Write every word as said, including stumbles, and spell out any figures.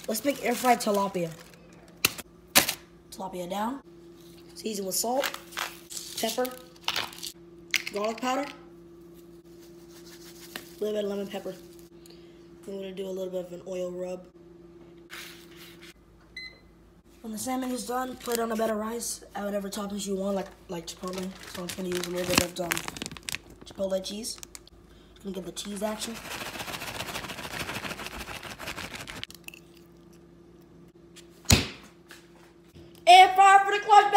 Let's make air fried tilapia. Tilapia down. Season with salt, pepper, garlic powder, a little bit of lemon pepper. Then we're gonna do a little bit of an oil rub. When the salmon is done, put it on a bed of rice. Add whatever toppings you want, like like chipotle. So I'm just gonna use a little bit of um, chipotle cheese. Just gonna get the cheese action. Air fryer for the clutch,